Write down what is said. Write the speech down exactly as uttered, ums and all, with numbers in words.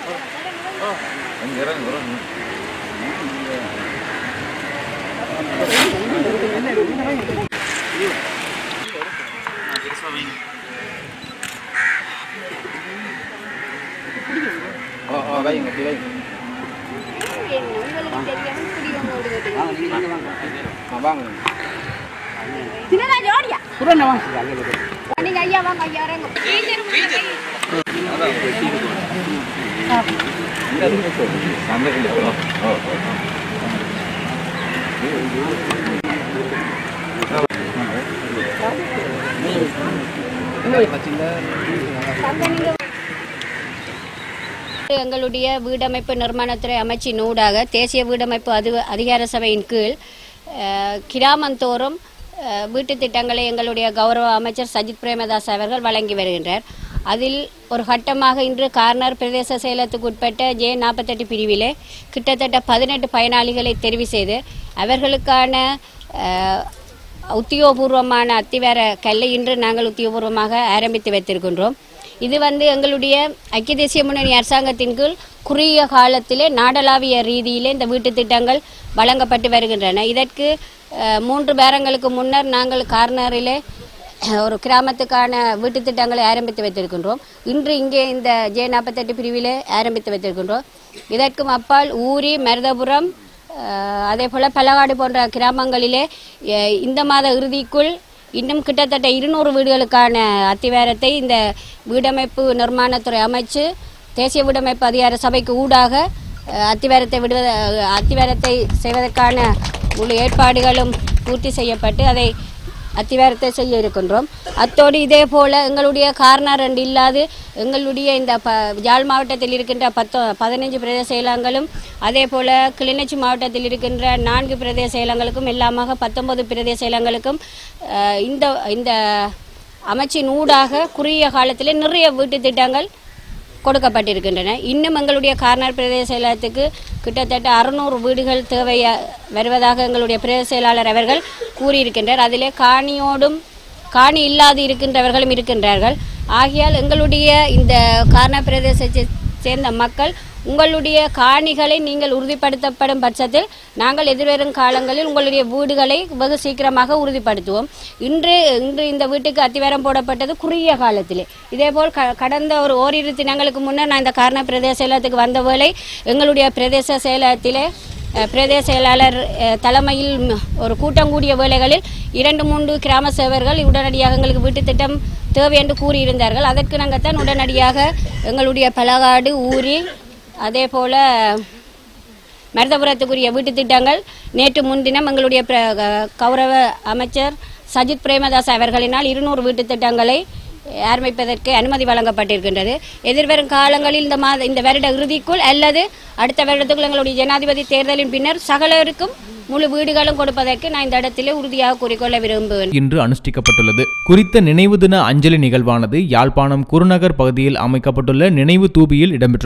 எங்களுடைய வீடமைப்பு நிர்மாணத்துறை அமைச்சின் ஊடாக தேசிய வீடமைப்பு அது அதிகார சபையின் கீழ் கிராமந்தோறும் வீட்டு திட்டங்களை எங்களுடைய கௌரவ அமைச்சர் சஜித் பிரேமதாஸ் அவர்கள் வழங்கி வருகின்றார். அதில் ஒரு கட்டமாக இன்று கார்னர் பிரதேச செயலத்துக்கு உட்பட்ட ஜே நாற்பத்தெட்டு பிரிவிலே கிட்டத்தட்ட பதினெட்டு பயனாளிகளை தெரிவு செய்து அவர்களுக்கான உத்தியோகபூர்வமான அத்திவார கல்லை இன்று நாங்கள் உத்தியோகபூர்வமாக ஆரம்பித்து வைத்திருக்கின்றோம். இது வந்து எங்களுடைய ஐக்கிய தேசிய முன்னணி அரசாங்கத்தின் கீழ் குறுகிய காலத்திலே நாடளாவிய ரீதியிலே இந்த வீட்டு திட்டங்கள் வழங்கப்பட்டு வருகின்றன. இதற்கு மூன்று பேரங்களுக்கு முன்னர் நாங்கள் கார்னரிலே ஒரு கிராமத்துக்கான வீட்டு திட்டங்களை ஆரம்பித்து வைத்திருக்கின்றோம். இன்று இங்கே இந்த ஜே நாற்பத்தெட்டு பிரிவிலே ஆரம்பித்து வைத்திருக்கின்றோம். இதற்கும் அப்பால் ஊரி, மருதபுரம், அதே போல் பலகாடு போன்ற கிராமங்களிலே இந்த மாத இறுதிக்குள் இன்னும் கிட்டத்தட்ட இருநூறு வீடுகளுக்கான அத்திவாரத்தை இந்த வீடமைப்பு நிர்மாணத்துறை அமைச்சு தேசிய வீடமைப்பு அதிகார சபைக்கு ஊடாக அத்திவாரத்தை விடுவ அத்திவாரத்தை செய்வதற்கான முழு ஏற்பாடுகளும் பூர்த்தி செய்யப்பட்டு அதை அத்திவாரத்தை செய்ய இருக்கின்றோம். அத்தோடு இதே போல் எங்களுடைய கார்னர் ரெண்டு இல்லாது எங்களுடைய இந்த ப யாழ் மாவட்டத்தில் இருக்கின்ற பத்தொ பதினைஞ்சு பிரதேச செயலகங்களும் அதே போல் கிளிநொச்சி மாவட்டத்தில் இருக்கின்ற நான்கு பிரதேச செயலகங்களுக்கும் எல்லாமாக பத்தொன்பது பிரதேச செயலகங்களுக்கும் இந்த இந்த அமைச்சின் ஊடாக குறுகிய காலத்திலே நிறைய வீட்டு திட்டங்கள் கொடுக்கப்பட்டிருக்கின்றன. இன்னும் எங்களுடைய கார்னர் பிரதேச செயலகத்துக்கு கிட்டத்தட்ட அறுநூறு வீடுகள் தேவை வருவதாக எங்களுடைய பிரதேச செயலாளர் அவர்கள் கூறியிருக்கின்றார். அதிலே காணியோடும் காணி இல்லாது இருக்கின்றவர்களும் இருக்கின்றார்கள். ஆகையால் எங்களுடைய இந்த கார்னர் பிரதேசத்தை சேர்ந்த மக்கள் உங்களுடைய காணிகளை நீங்கள் உறுதிப்படுத்தப்படும் பட்சத்தில் நாங்கள் எதிர்வரும் காலங்களில் உங்களுடைய வீடுகளை வெகு சீக்கிரமாக உறுதிப்படுத்துவோம். இன்று இன்று இந்த வீட்டுக்கு அத்திவாரம் போடப்பட்டது குறுகிய காலத்திலே. இதேபோல் க கடந்த ஒரு ஓரிரு தினங்களுக்கு முன்னர் நான் இந்த கார்னர் பிரதேச செயலகத்துக்கு வந்த வேளை எங்களுடைய பிரதேச செயலகத்திலே பிரதேச செயலாளர் தலைமையில் ஒரு கூட்டம் கூடிய வேளைகளில் இரண்டு மூன்று கிராம சேவர்கள் உடனடியாக எங்களுக்கு வீட்டு திட்டம் தேவை என்று கூறியிருந்தார்கள். அதற்கு நாங்கள் தான் உடனடியாக எங்களுடைய பலகாடு, ஊரி, அதே போல் மருதபுரத்துக்குரிய வீட்டு திட்டங்கள் நேற்று முன்தினம் எங்களுடைய கௌரவ அமைச்சர் சஜித் பிரேமதாஸ் அவர்களினால் இருநூறு வீட்டு திட்டங்களை ஆரம்பிப்பதற்கு அனுமதி வழங்கப்பட்டிருக்கின்றது. எதிர்வரும் காலங்களில் இந்த மாத இந்த வருட இறுதிக்குள் அல்லது அடுத்த வருடத்துக்குள் எங்களுடைய ஜனாதிபதி தேர்தலின் பின்னர் சகலருக்கும் முழு வீடுகளும் கொடுப்பதற்கு நான் இந்த இடத்திலே உறுதியாக கூறிக்கொள்ள விரும்புவேன். இன்று அனுஷ்டிக்கப்பட்டுள்ளது. குறித்த நினைவு தின அஞ்சலி நிகழ்வானது யாழ்ப்பாணம் குருநகர் பகுதியில் அமைக்கப்பட்டுள்ள நினைவு தூபியில் இடம்பெற்றது.